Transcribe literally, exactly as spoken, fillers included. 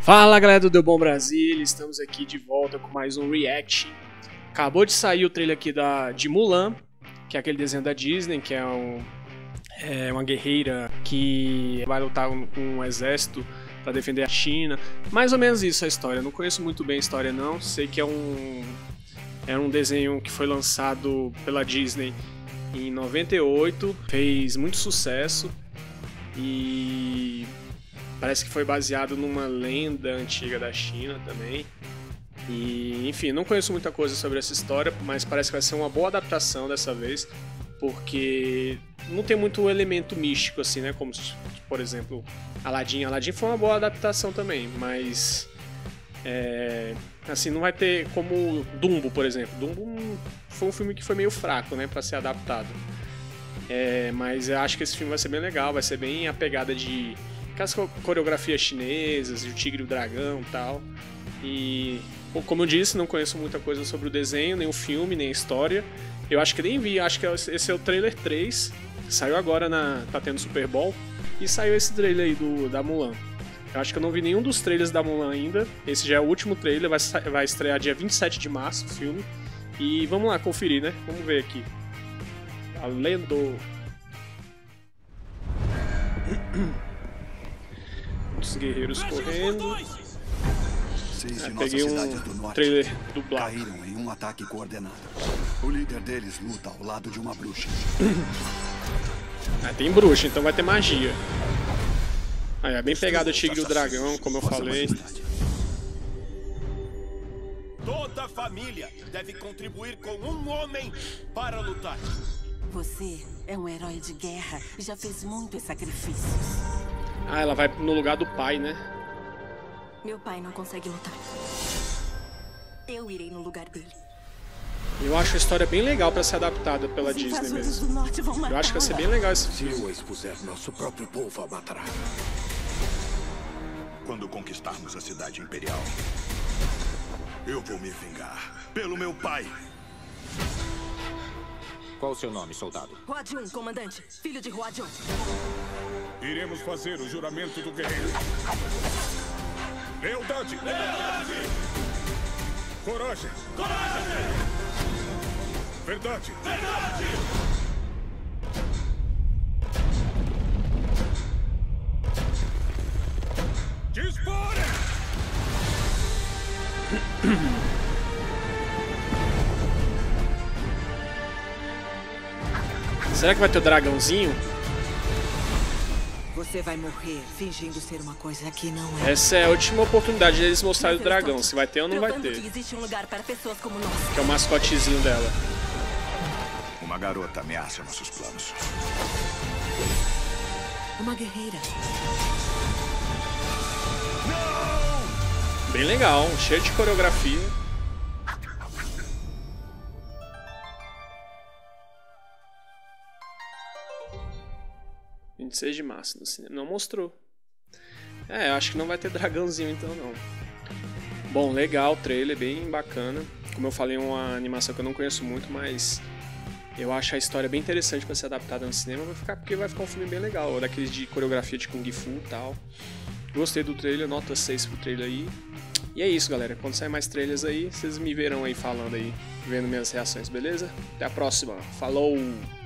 Fala galera do Deu Bom Brasil, estamos aqui de volta com mais um react. Acabou de sair o trailer aqui da, de Mulan, que é aquele desenho da Disney, que é, um, é uma guerreira que vai lutar com um exército para defender a China. Mais ou menos isso a história, não conheço muito bem a história não, sei que é um, é um desenho que foi lançado pela Disney em noventa e oito, fez muito sucesso e parece que foi baseado numa lenda antiga da China também. E, enfim, não conheço muita coisa sobre essa história, mas parece que vai ser uma boa adaptação dessa vez, porque não tem muito elemento místico assim, né? Como, por exemplo, Aladdin. Aladdin foi uma boa adaptação também, mas é, assim, não vai ter como Dumbo, por exemplo. Dumbo foi um filme que foi meio fraco, né, para ser adaptado. É, mas eu acho que esse filme vai ser bem legal, vai ser bem a pegada de aquelas coreografias chinesas, o tigre e o dragão e tal. E, como eu disse, não conheço muita coisa sobre o desenho, nem o filme, nem a história. Eu acho que nem vi, acho que esse é o trailer três, saiu agora, na, tá tendo Super Bowl, e saiu esse trailer aí do, da Mulan. Eu acho que eu não vi nenhum dos trailers da Mulan ainda, esse já é o último trailer, vai, vai estrear dia vinte e sete de março o filme. E vamos lá conferir, né? Vamos ver aqui. Valendo! Os guerreiros correndo. Ah, peguei um trailer dublado. Caíram em um ataque coordenado. O líder deles luta ao lado de uma bruxa. Ah, tem bruxa, então vai ter magia. Ah, é bem pegado o tigre e o dragão, como eu falei. Toda a família deve contribuir com um homem para lutar. Você é um herói de guerra e já fez muitos sacrifícios. Ah, ela vai no lugar do pai, né? Meu pai não consegue lutar. Eu irei no lugar dele. Eu acho a história bem legal pra ser adaptada pela Disney mesmo. Eu acho que vai ser bem legal esse filme. Se eu expuser, nosso próprio povo a matará. Quando conquistarmos a cidade imperial, eu vou me vingar pelo meu pai. Qual o seu nome, soldado? Huadiun, comandante. Filho de Huadiun. Iremos fazer o juramento do guerreiro. Lealdade! Lealdade! Coragem! Coragem! Verdade! Verdade! Dispare! Será que vai ter o dragãozinho? Você vai morrer fingindo ser uma coisa que não é. Essa é a última oportunidade de eles mostrarem o dragão. Se vai ter ou não vai ter. Que existe um lugar para pessoas como nós. Que é o mascotezinho dela. Uma garota ameaça nossos planos. Uma guerreira. Bem legal, cheio de coreografia. vinte e seis de março no cinema. Não mostrou. É, eu acho que não vai ter dragãozinho então não. Bom, legal o trailer, bem bacana. Como eu falei, é uma animação que eu não conheço muito, mas eu acho a história bem interessante para ser adaptada no cinema. Vai ficar, porque vai ficar um filme bem legal, daqueles de coreografia de Kung Fu e tal. Gostei do trailer, nota seis pro trailer aí. E é isso, galera. Quando sair mais trailers aí, vocês me verão aí falando aí, vendo minhas reações, beleza? Até a próxima. Falou!